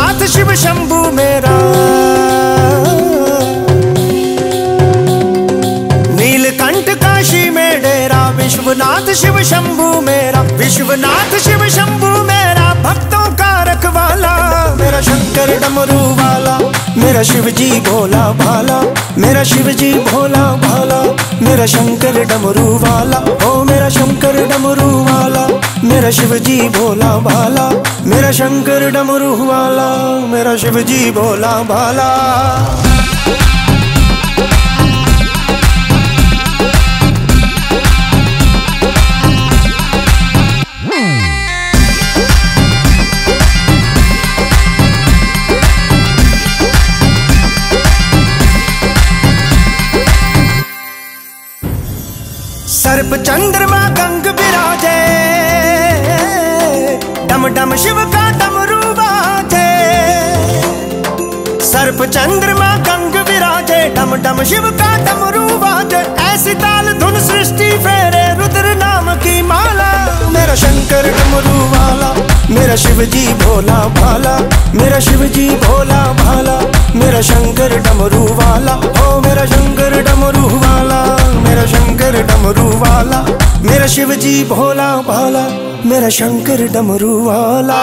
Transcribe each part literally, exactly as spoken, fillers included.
विश्वनाथ शिव शंभू मेरा, नीलकंठ काशी में डेरा। विश्वनाथ शिव शंभू मेरा, विश्वनाथ शिव शंभू मेरा, भक्तों का रखवाला। मेरा शंकर डमरू वाला, मेरा शिव जी भोला भाला, मेरा शिव जी भोला भाला, मेरा शंकर डमरू वाला। ओ मेरा शंकर डमरू वाला, मेरा शिव जी भोला भाला, मेरा शंकर डमरू वाला, मेरा शिव जी भोला भाला। सर्प चंद्रमा गंग विराजे, डम डम शिव का डमरू बाजे। सर्प चंद्रमा गंग विराजे, डम डम शिव का डमरू बाजे। ऐसी ताल धुन सृष्टि फेरे, रुद्र नाम की माला। मेरा शंकर डमरू वाला, मेरा शिव जी भोला भाला, मेरा शिव जी भोला भाला, मेरा शंकर डमरू वाला। ओ मेरा शंकर डमरू वाला, मेरा शंकर डमरू वाला, मेरा शिव जी भोला भाला, मेरा शंकर डमरू वाला।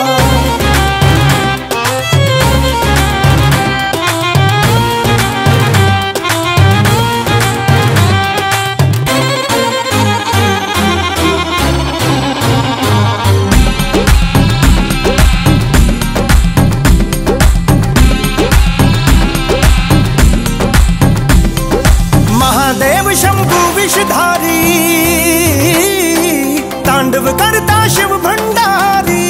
महादेव शंभु विषधारी, तांडव करता शिव भंडारी।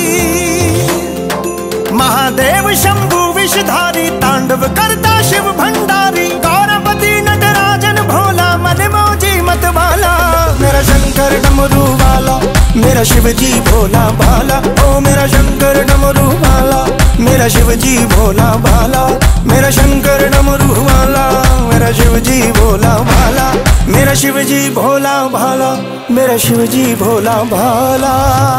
महादेव शंभु विषधारी, तांडव करता शिव भंडारी। गौरपति नटराजन भोला, मन मौजी मत वाला। मेरा शंकर डमरू वाला, मेरा शिव जी भोला भाला। ओ मेरा शंकर डमरू वाला, मेरा शिव जी भोला भाला, मेरा शंकर डमरू वाला, मेरा शिव जी भोला भाला, मेरा शिव जी भोला भाला, मेरा शिव जी भोला भाला।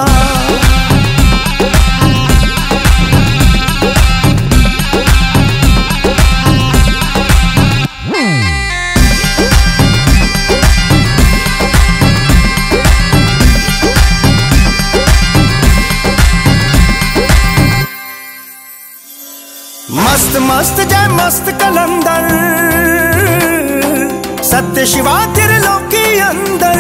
मस्त मस्त जय मस्त कलंदर, सत्य शिवा त्रिलोकी अंदर।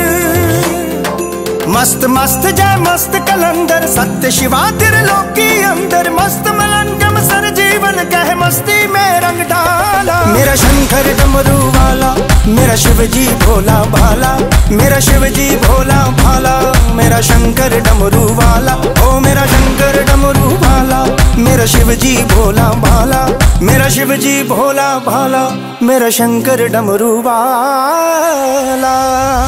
मस्त मस्त जय मस्त कलंदर, सत्य शिवा त्रिलोकी अंदर। मस्त मलंगम सर जीवन कह मस्ती में रंग डाला। मेरा शंकर डमरू वाला, मेरा शिव जी भोला भाला, मेरा शिव जी भोला भाला, मेरा शंकर डमरू वाला। ओ मेरा शंकर डमरू वाला, मेरा शिव जी भोला भाला, मेरा शिव जी भोला भाला, मेरा शंकर डमरू वाला।